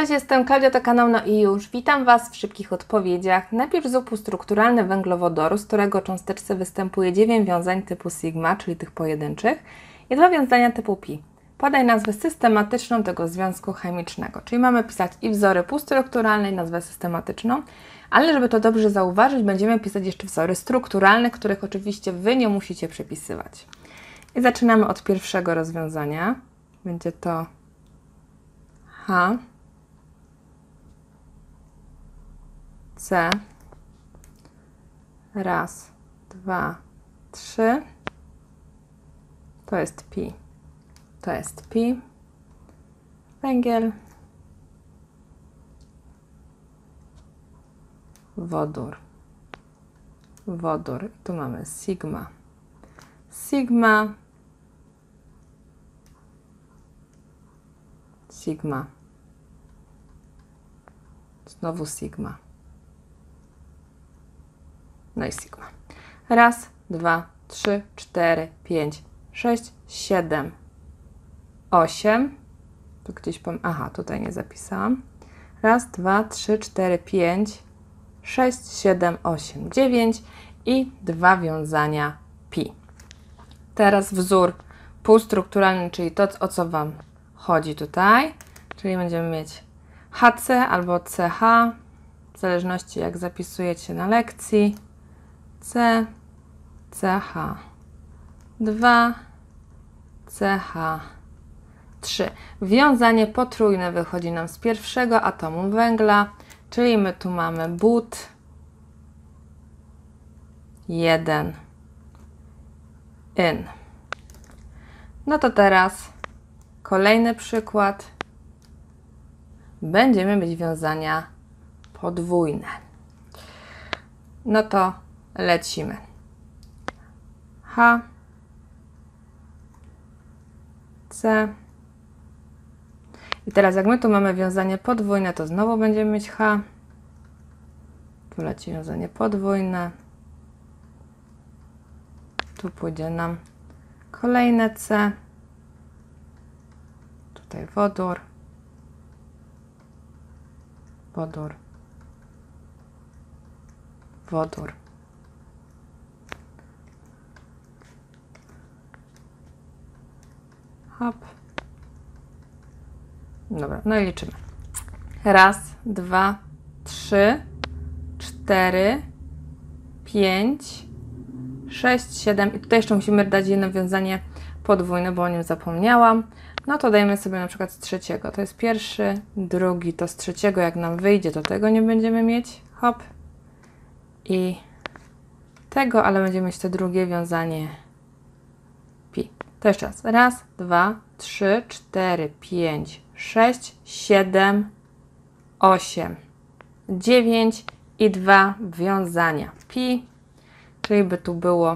Cześć, jestem Klaudia, to kanał No i już. Witam Was w szybkich odpowiedziach. Najpierw zupu strukturalny węglowodoru, z którego cząsteczce występuje 9 wiązań typu sigma, czyli tych pojedynczych, i 2 wiązania typu pi. Podaj nazwę systematyczną tego związku chemicznego, czyli mamy pisać i wzory półstrukturalne, i nazwę systematyczną, ale żeby to dobrze zauważyć, będziemy pisać jeszcze wzory strukturalne, których oczywiście Wy nie musicie przepisywać. I zaczynamy od pierwszego rozwiązania. Będzie to H, C, raz, dwa, trzy, to jest pi, to jest pi, węgiel, wodór, wodór, tu mamy sigma, sigma, sigma, znowu sigma. No i sigma. Raz, dwa, trzy, cztery, pięć, sześć, siedem, 8. Tu gdzieś aha, tutaj nie zapisałam. Raz, dwa, trzy, cztery, pięć, 6, 7, 8, 9 i 2 wiązania pi. Teraz wzór półstrukturalny, czyli to, o co Wam chodzi tutaj. Czyli będziemy mieć HC albo CH, w zależności jak zapisujecie na lekcji. C, CH, 2, CH, 3. Wiązanie potrójne wychodzi nam z pierwszego atomu węgla, czyli my tu mamy but 1 in. No to teraz kolejny przykład. Będziemy mieć wiązania podwójne. No to lecimy. H, C. I teraz jak my tu mamy wiązanie podwójne, to znowu będziemy mieć H. Tu leci wiązanie podwójne. Tu pójdzie nam kolejne C. Tutaj wodór. Wodór. Wodór. Hop. Dobra, no i liczymy. Raz, dwa, trzy, cztery, 5, 6, 7 i tutaj jeszcze musimy dać jedno wiązanie podwójne, bo o nim zapomniałam. No to dajemy sobie na przykład z trzeciego. To jest pierwszy, drugi, to z trzeciego jak nam wyjdzie, to tego nie będziemy mieć. Hop. I tego, ale będziemy mieć to drugie wiązanie pi. To jeszcze raz. Raz, dwa, trzy, cztery, 5, 6, 7, 8, 9 i 2 wiązania pi. Czyli by tu było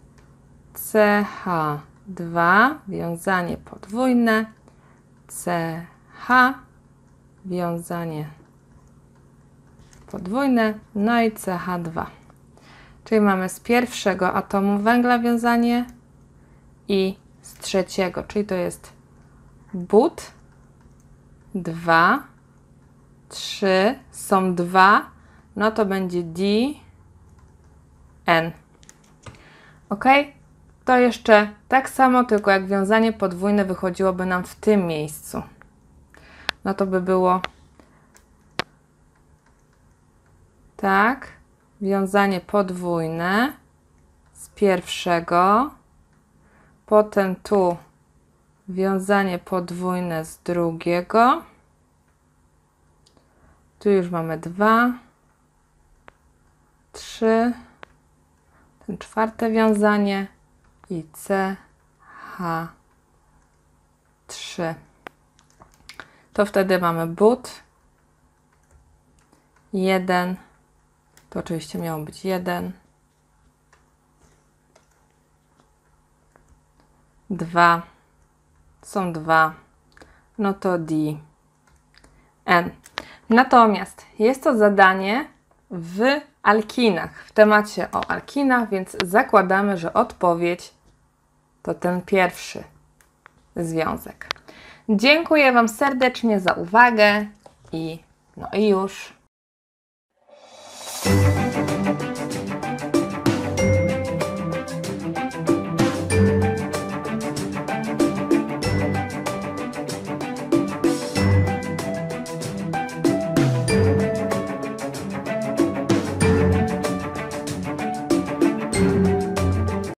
CH2, wiązanie podwójne, CH, wiązanie podwójne, no i CH2. Czyli mamy z pierwszego atomu węgla wiązanie i z trzeciego, czyli to jest but, 2, 3, są 2, no to będzie D, N. Ok? To jeszcze tak samo, tylko jak wiązanie podwójne wychodziłoby nam w tym miejscu. No to by było tak, wiązanie podwójne z pierwszego, potem tu wiązanie podwójne z drugiego, tu już mamy 2, 3, ten czwarte wiązanie i CH3. To wtedy mamy but 1, to oczywiście miało być 1, 2, są 2, no to D, N. Natomiast jest to zadanie w alkinach, w temacie o alkinach, więc zakładamy, że odpowiedź to ten pierwszy związek. Dziękuję Wam serdecznie za uwagę I no i już.